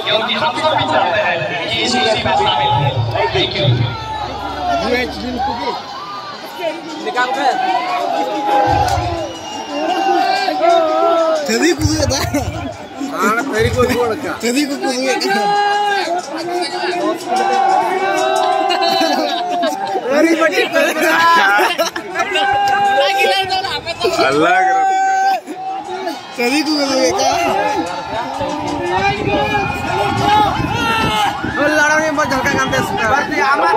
क्योंकि हम सब भी चाहते हैं कि इस खुशी में शामिल हो। Thank you. Tadi ku sudah. Mana tadi ku sudah. Tadi ku sudah. Dari bati. Lagi lagi apa tu? Allah kerana. Tadi ku sudah. Allah orang yang berjalan kantor sekarang. Berarti amat.